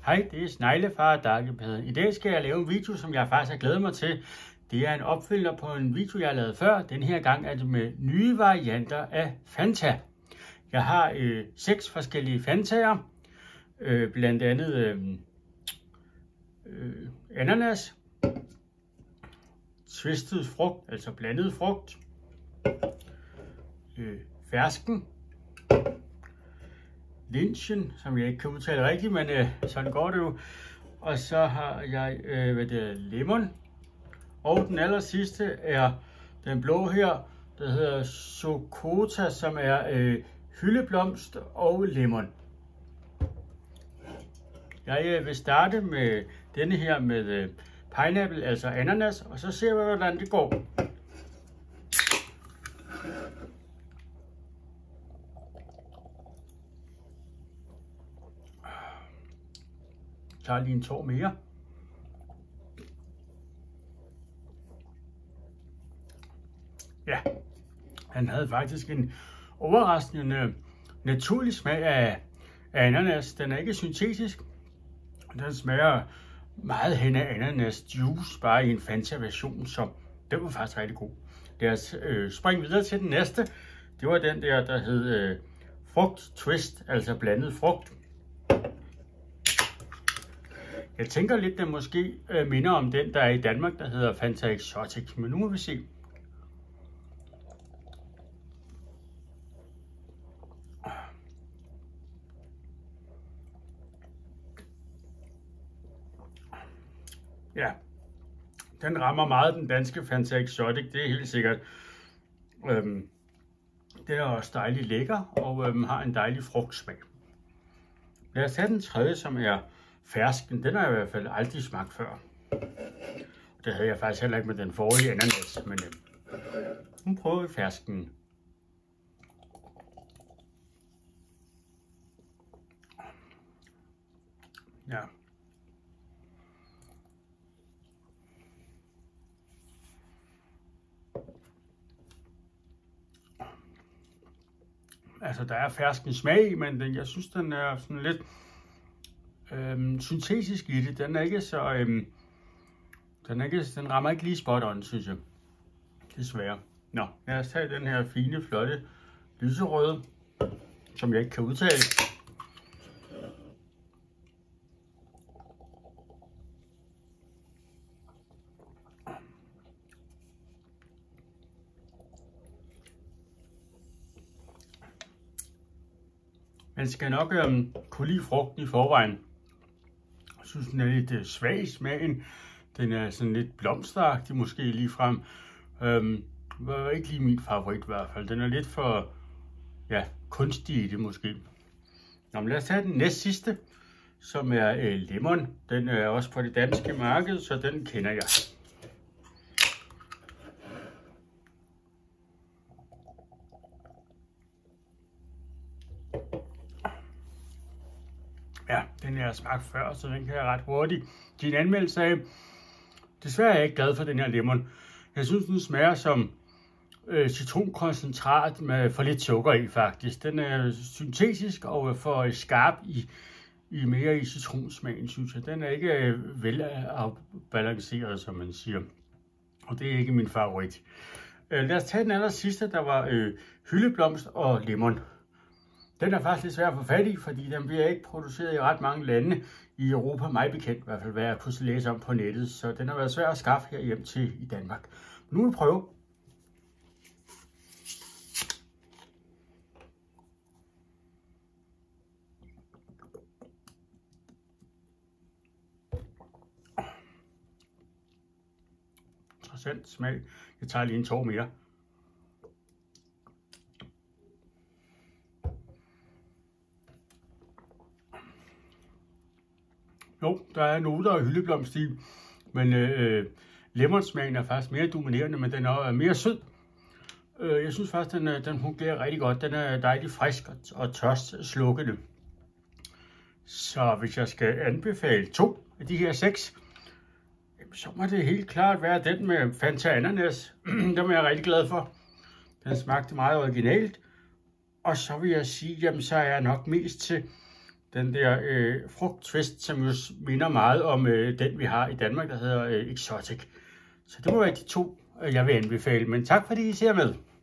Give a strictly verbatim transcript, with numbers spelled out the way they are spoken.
Hej, det er Sneglefar og Dakkepæden. I dag skal jeg lave en video, som jeg faktisk har glædet mig til. Det er en opfølger på en video, jeg har lavet før. Den her gang er det med nye varianter af Fanta. Jeg har øh, seks forskellige Fantaer. Øh, blandt andet øh, øh, ananas, twistet frugt, altså blandet frugt, øh, fersken, lynchen, som jeg ikke kan udtale rigtigt, men øh, sådan går det jo. Og så har jeg øh, hvad det er, lemon. Og den aller sidste er den blå her, der hedder Sokota, som er øh, hyldeblomst og lemon. Jeg øh, vil starte med denne her med øh, pineapple, altså ananas, og så ser vi, hvordan det går. Jeg tager lige en tår mere. Ja, han havde faktisk en overraskende naturlig smag af, af ananas. Den er ikke syntetisk. Den smager meget hen af ananas juice, bare i en Fanta version, så den var faktisk rigtig god. Lad os øh, springe videre til den næste. Det var den der, der hed øh, frugt twist, altså blandet frugt. Jeg tænker lidt, den måske øh, minder om den, der er i Danmark, der hedder Fanta Exotic, men nu må vi se. Ja, den rammer meget den danske Fanta Exotic, det er helt sikkert. Øhm, den er også dejlig lækker og øhm, har en dejlig frugtsmag. Lad os tage den tredje, som er fersken. Den har jeg i hvert fald aldrig smagt før. Det havde jeg faktisk heller ikke med den forrige ananas, men øhm, nu prøver vi fersken. Ja. Altså, der er fersken smag i, men den, jeg synes, den er sådan lidt øhm, syntetisk i det. Den er ikke så, øhm, den, er ikke, den rammer ikke lige spot on, synes jeg. Desværre. Nå, lad os tage den her fine, flotte, lyserøde, som jeg ikke kan udtale. Man skal nok øhm, kunne lide frugten i forvejen. Jeg synes, den er lidt øh, svag i smagen. Den er sådan lidt blomsteragtig, måske lige frem. Øhm, var ikke lige min favorit i hvert fald. Den er lidt for ja, kunstig i det måske. Nå, men lad os tage den næst sidste, som er øh, lemon. Den er også på det danske marked, så den kender jeg. Ja, den har jeg smagt før, så den kan jeg ret hurtigt give en anmeldelse af. Desværre er jeg ikke glad for den her lemon. Jeg synes, den smager som øh, citronkoncentrat med for lidt sukker i, faktisk. Den er syntetisk og for skarp i, i mere i citronsmagen, synes jeg. Den er ikke øh, vel afbalanceret, som man siger. Og det er ikke min favorit. Øh, lad os tage den aller sidste, der var øh, hyldeblomst og lemon. Den er faktisk lidt svær at få fat i, fordi den bliver ikke produceret i ret mange lande i Europa, mig bekendt, i hvert fald hvad jeg kunne læse om på nettet, så den har været svær at skaffe her hjem til i Danmark. Nu vil vi prøve. Interessant smag. Jeg tager lige en tår mere. Jo, der er noter af hyldeblomst i, men øh, lemonsmagen er faktisk mere dominerende, men den er mere sød. Øh, jeg synes faktisk, den, den fungerer rigtig godt. Den er dejlig frisk og, og tørst slukkende. Så hvis jeg skal anbefale to af de her seks, så må det helt klart være den med Fanta Ananas. Den er jeg rigtig glad for. Den smagte meget originalt. Og så vil jeg sige, jamen så er jeg nok mest til den der øh, frugttvist, som jo minder meget om øh, den, vi har i Danmark, der hedder øh, Exotic. Så det må være de to, jeg vil anbefale. Men tak fordi I ser med.